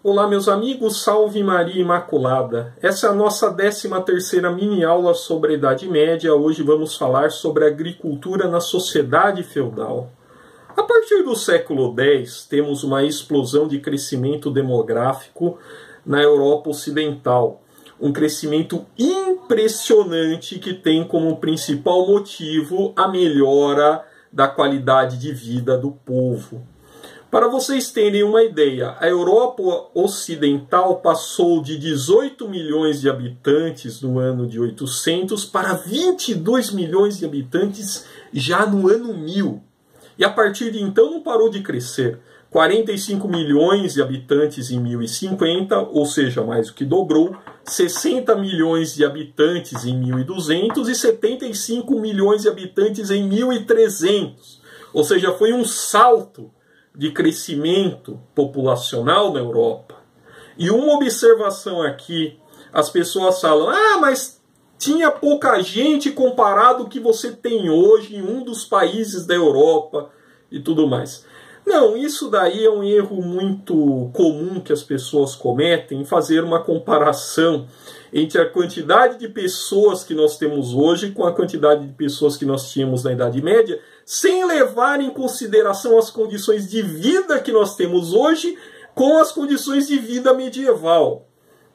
Olá meus amigos, salve Maria Imaculada. Essa é a nossa 13ª mini aula sobre a Idade Média. Hoje vamos falar sobre a agricultura na sociedade feudal. A partir do século X, temos uma explosão de crescimento demográfico na Europa Ocidental. Um crescimento impressionante que tem como principal motivo a melhora da qualidade de vida do povo. Para vocês terem uma ideia, a Europa Ocidental passou de 18 milhões de habitantes no ano de 800 para 22 milhões de habitantes já no ano 1000. E a partir de então não parou de crescer. 45 milhões de habitantes em 1050, ou seja, mais do que dobrou. 60 milhões de habitantes em 1200 e 75 milhões de habitantes em 1300. Ou seja, foi um salto de crescimento populacional na Europa. E uma observação aqui, as pessoas falam, mas tinha pouca gente comparado ao que você tem hoje em um dos países da Europa e tudo mais. Não, isso daí é um erro muito comum que as pessoas cometem, fazer uma comparação entre a quantidade de pessoas que nós temos hoje com a quantidade de pessoas que nós tínhamos na Idade Média, sem levar em consideração as condições de vida que nós temos hoje com as condições de vida medieval.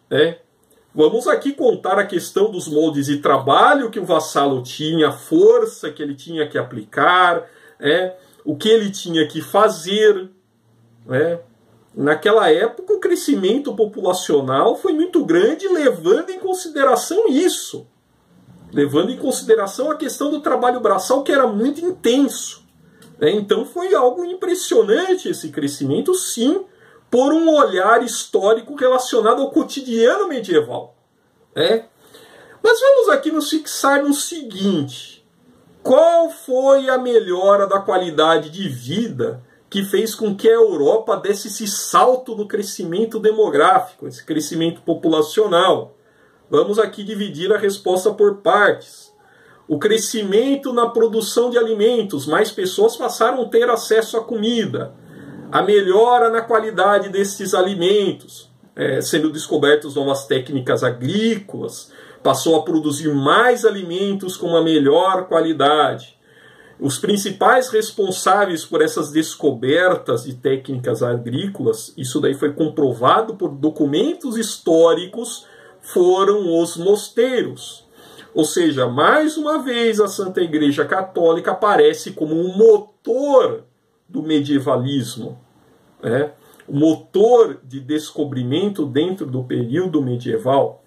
Vamos aqui contar a questão dos moldes de trabalho que o vassalo tinha, a força que ele tinha que aplicar, o que ele tinha que fazer. Naquela época, o crescimento populacional foi muito grande, levando em consideração isso. Levando em consideração a questão do trabalho braçal, que era muito intenso. Então foi algo impressionante esse crescimento, sim, por um olhar histórico relacionado ao cotidiano medieval. Mas vamos aqui nos fixar no seguinte: qual foi a melhora da qualidade de vida que fez com que a Europa desse esse salto no crescimento demográfico, esse crescimento populacional? Vamos aqui dividir a resposta por partes. O crescimento na produção de alimentos, mais pessoas passaram a ter acesso à comida. A melhora na qualidade desses alimentos, sendo descobertas novas técnicas agrícolas, passou a produzir mais alimentos com uma melhor qualidade. Os principais responsáveis por essas descobertas de técnicas agrícolas, isso daí foi comprovado por documentos históricos, foram os mosteiros. Ou seja, mais uma vez a Santa Igreja Católica aparece como um motor do medievalismo. O motor de descobrimento dentro do período medieval.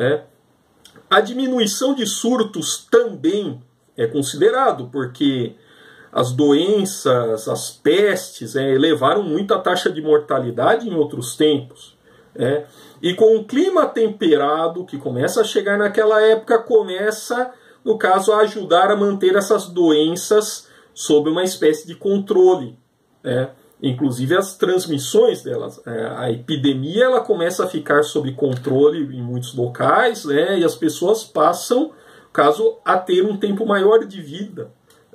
A diminuição de surtos também é considerado, porque as doenças, as pestes, elevaram muito a taxa de mortalidade em outros tempos. E com o clima temperado, que começa a chegar naquela época, começa, no caso, a ajudar a manter essas doenças sob uma espécie de controle. Inclusive as transmissões delas. A epidemia ela começa a ficar sob controle em muitos locais, e as pessoas passam, no caso, a ter um tempo maior de vida.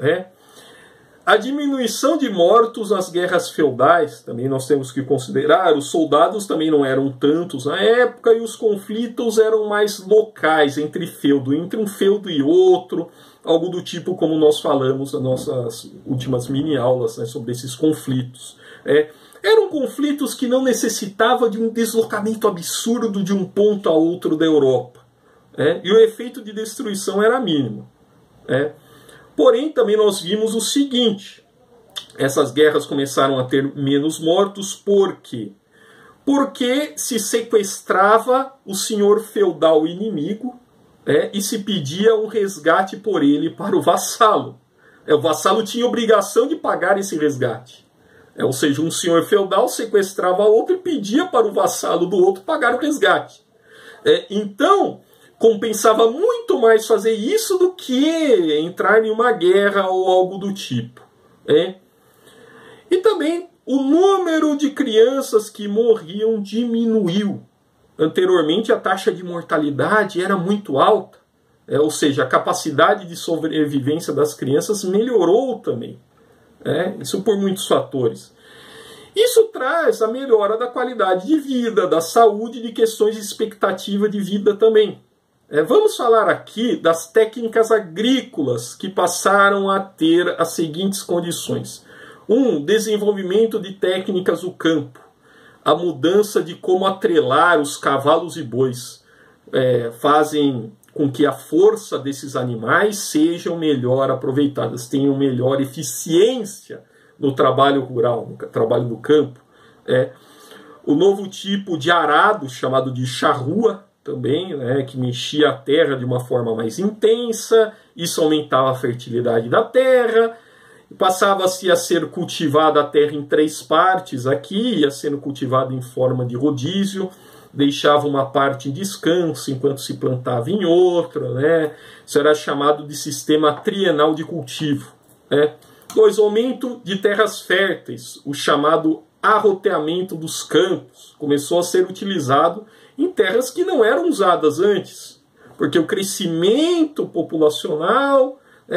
A diminuição de mortos nas guerras feudais, também nós temos que considerar, os soldados também não eram tantos na época, e os conflitos eram mais locais entre um feudo e outro, algo do tipo como nós falamos nas nossas últimas mini-aulas, sobre esses conflitos. Eram conflitos que não necessitavam de um deslocamento absurdo de um ponto a outro da Europa. E o efeito de destruição era mínimo. Porém, também nós vimos o seguinte: essas guerras começaram a ter menos mortos. Por quê? Porque se sequestrava o senhor feudal inimigo, e se pedia um resgate por ele para o vassalo. O vassalo tinha obrigação de pagar esse resgate. Ou seja, um senhor feudal sequestrava outro e pedia para o vassalo do outro pagar o resgate. Então, compensava muito mais fazer isso do que entrar em uma guerra ou algo do tipo. E também o número de crianças que morriam diminuiu. Anteriormente a taxa de mortalidade era muito alta. Ou seja, a capacidade de sobrevivência das crianças melhorou também. Isso por muitos fatores. Isso traz a melhora da qualidade de vida, da saúde e de questões de expectativa de vida também. Vamos falar aqui das técnicas agrícolas que passaram a ter as seguintes condições. Desenvolvimento de técnicas do campo. A mudança de como atrelar os cavalos e bois fazem com que a força desses animais sejam melhor aproveitadas, tenham melhor eficiência no trabalho rural, no trabalho do campo. O novo tipo de arado, chamado de charrua, também, que mexia a terra de uma forma mais intensa, isso aumentava a fertilidade da terra, passava-se a ser cultivada a terra em 3 partes, aqui ia sendo cultivada em forma de rodízio, deixava uma parte em descanso enquanto se plantava em outra, isso era chamado de sistema trienal de cultivo. 2, aumento de terras férteis, o chamado arroteamento dos campos, começou a ser utilizado em terras que não eram usadas antes, porque o crescimento populacional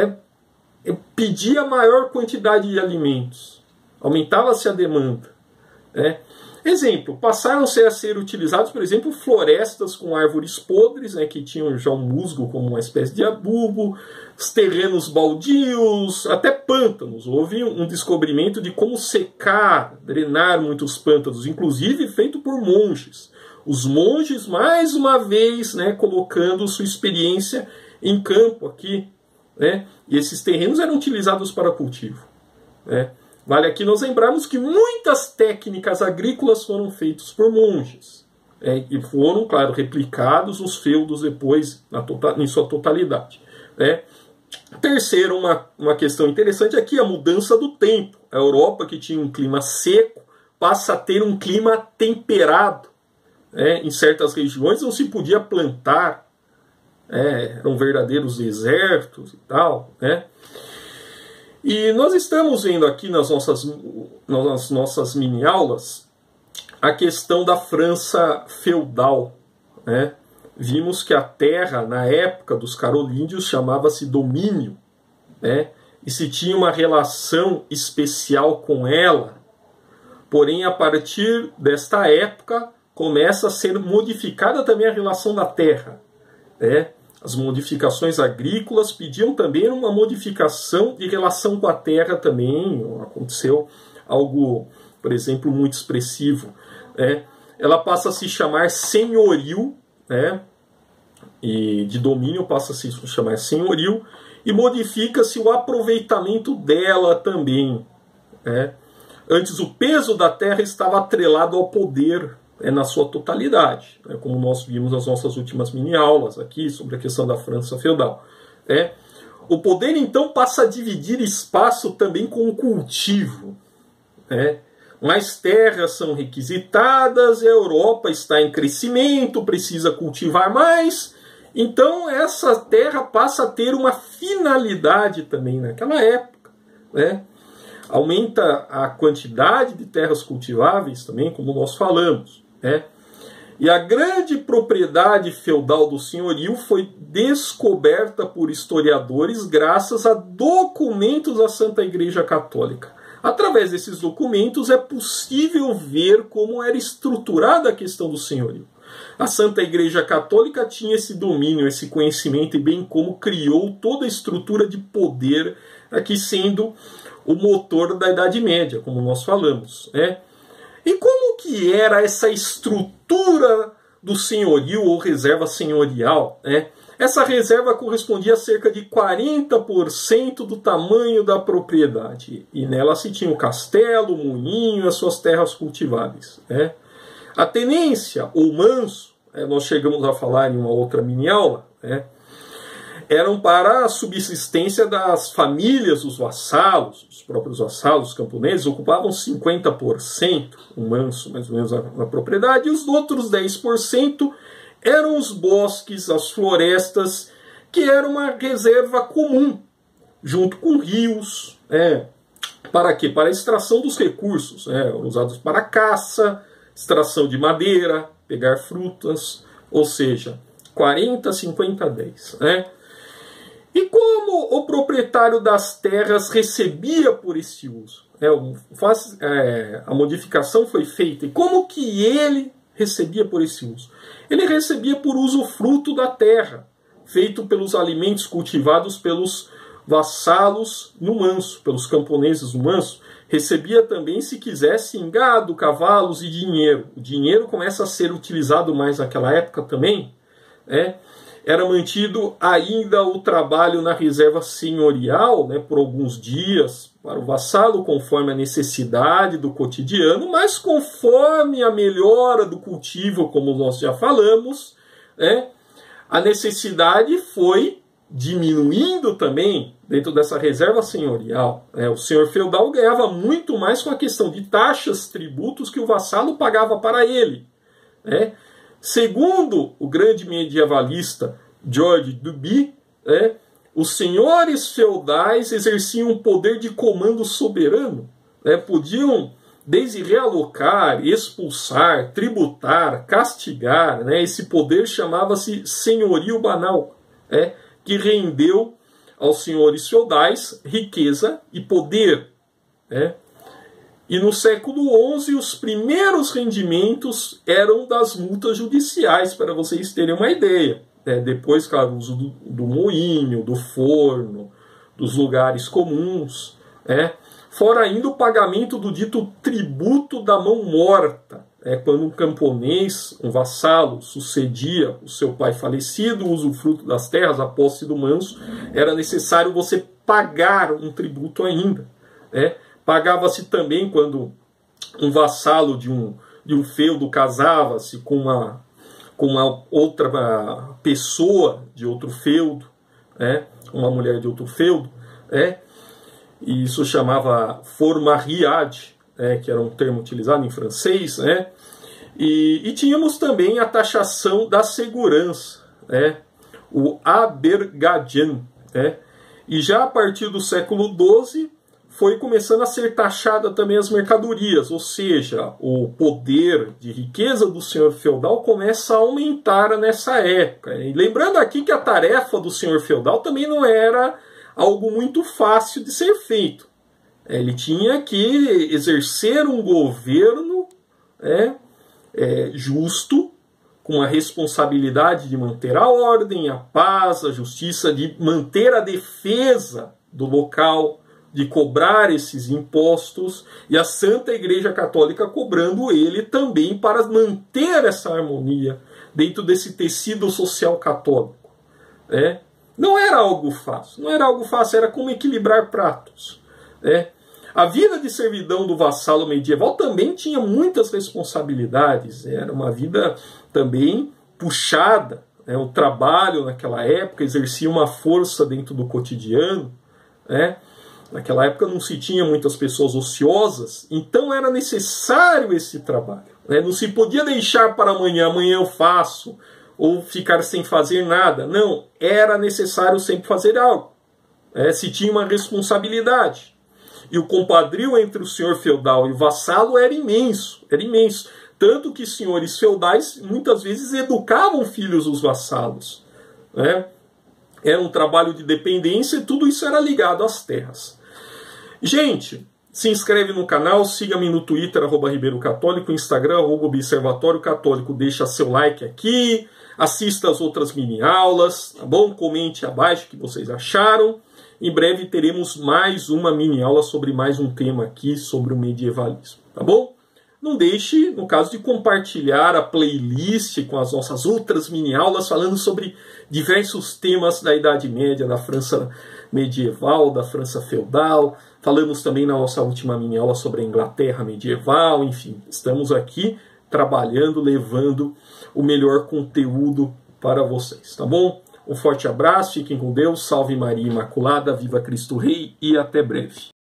pedia maior quantidade de alimentos, aumentava-se a demanda. Exemplo, passaram-se a ser utilizados, por exemplo, florestas com árvores podres, que tinham já um musgo como uma espécie de adubo, os terrenos baldios, até pântanos. Houve um descobrimento de como secar, drenar muitos pântanos, inclusive feito por monges. Os monges, mais uma vez, colocando sua experiência em campo aqui. E esses terrenos eram utilizados para cultivo. Vale aqui nós lembrarmos que muitas técnicas agrícolas foram feitas por monges. E foram, claro, replicados nos feudos depois, em sua totalidade. Terceiro, uma questão interessante aqui, a mudança do tempo. A Europa, que tinha um clima seco, passa a ter um clima temperado. Em certas regiões não se podia plantar, eram verdadeiros desertos e tal. E nós estamos vendo aqui nas nossas mini-aulas a questão da França feudal. Vimos que a terra, na época dos carolíngios, chamava-se domínio, e se tinha uma relação especial com ela. Porém, a partir desta época, começa a ser modificada também a relação da terra. As modificações agrícolas pediam também uma modificação de relação com a terra também. Aconteceu algo, por exemplo, muito expressivo. Ela passa a se chamar senhorio, e de domínio passa a se chamar senhorio, e modifica-se o aproveitamento dela também. Antes, o peso da terra estava atrelado ao poder, na sua totalidade, como nós vimos nas nossas últimas mini-aulas aqui sobre a questão da França feudal. O poder, então, passa a dividir espaço também com o cultivo. Mais terras são requisitadas, a Europa está em crescimento, precisa cultivar mais, então essa terra passa a ter uma finalidade também naquela época. Aumenta a quantidade de terras cultiváveis também, como nós falamos. E a grande propriedade feudal do senhorio foi descoberta por historiadores graças a documentos da Santa Igreja Católica. Através desses documentos é possível ver como era estruturada a questão do senhorio. A Santa Igreja Católica tinha esse domínio, esse conhecimento, e bem como criou toda a estrutura de poder, aqui sendo o motor da Idade Média, como nós falamos. E como que era essa estrutura do senhorio ou reserva senhorial? Essa reserva correspondia a cerca de 40% do tamanho da propriedade. E nela se tinha o castelo, o moinho e as suas terras cultiváveis. A tenência, ou manso, nós chegamos a falar em uma outra mini-aula, eram para a subsistência das famílias, os vassalos, os próprios vassalos, os camponeses, ocupavam 50%, um manso mais ou menos na propriedade, e os outros 10% eram os bosques, as florestas, que era uma reserva comum, junto com rios. Para quê? Para a extração dos recursos, usados para caça, extração de madeira, pegar frutas, ou seja, 40, 50, 10. E como o proprietário das terras recebia por esse uso? a modificação foi feita. E como que ele recebia por esse uso? Ele recebia por usufruto da terra, feito pelos alimentos cultivados pelos vassalos no manso, pelos camponeses no manso. Recebia também, se quisesse, em gado, cavalos e dinheiro. O dinheiro começa a ser utilizado mais naquela época também. Era mantido ainda o trabalho na reserva senhorial, por alguns dias, para o vassalo, conforme a necessidade do cotidiano, mas conforme a melhora do cultivo, como nós já falamos, a necessidade foi diminuindo também dentro dessa reserva senhorial. O senhor feudal ganhava muito mais com a questão de taxas, tributos que o vassalo pagava para ele. Segundo o grande medievalista George Duby, os senhores feudais exerciam um poder de comando soberano. Podiam desde realocar, expulsar, tributar, castigar. Esse poder chamava-se senhorio banal, que rendeu aos senhores feudais riqueza e poder. E no século XI, os primeiros rendimentos eram das multas judiciais, para vocês terem uma ideia. Depois, claro, o uso do moinho, do forno, dos lugares comuns. Fora ainda o pagamento do dito tributo da mão morta. Quando um camponês, um vassalo, sucedia o seu pai falecido, o usufruto das terras, a posse do manso, era necessário você pagar um tributo ainda. Pagava-se também quando um vassalo de um feudo casava-se com uma outra pessoa de outro feudo, uma mulher de outro feudo, e isso chamava formariade, que era um termo utilizado em francês, e tínhamos também a taxação da segurança, o abergadian, e já a partir do século XII foi começando a ser taxada também as mercadorias, ou seja, o poder de riqueza do senhor feudal começa a aumentar nessa época. E lembrando aqui que a tarefa do senhor feudal também não era algo muito fácil de ser feito. Ele tinha que exercer um governo justo, com a responsabilidade de manter a ordem, a paz, a justiça, de manter a defesa do local, de cobrar esses impostos, e a Santa Igreja Católica cobrando ele também para manter essa harmonia dentro desse tecido social católico. Não era algo fácil, era como equilibrar pratos. A vida de servidão do vassalo medieval também tinha muitas responsabilidades, era uma vida também puxada. O trabalho naquela época exercia uma força dentro do cotidiano. Naquela época não se tinha muitas pessoas ociosas, então era necessário esse trabalho. Não se podia deixar para amanhã eu faço, ou ficar sem fazer nada. Não, era necessário sempre fazer algo. Se tinha uma responsabilidade. E o compadrio entre o senhor feudal e o vassalo era imenso, Tanto que senhores feudais muitas vezes educavam filhos dos vassalos. Era um trabalho de dependência e tudo isso era ligado às terras. Gente, se inscreve no canal, siga-me no Twitter, @RibeiroCatólico, Instagram, @Observatório Católico, deixa seu like aqui, assista as outras mini-aulas, tá bom? Comente abaixo o que vocês acharam. Em breve teremos mais uma mini-aula sobre mais um tema aqui, sobre o medievalismo, tá bom? Não deixe, no caso, de compartilhar a playlist com as nossas outras mini-aulas falando sobre diversos temas da Idade Média, da França medieval, da França feudal. Falamos também na nossa última mini-aula sobre a Inglaterra medieval. Enfim, estamos aqui trabalhando, levando o melhor conteúdo para vocês, tá bom? Um forte abraço, fiquem com Deus, salve Maria Imaculada, viva Cristo Rei e até breve.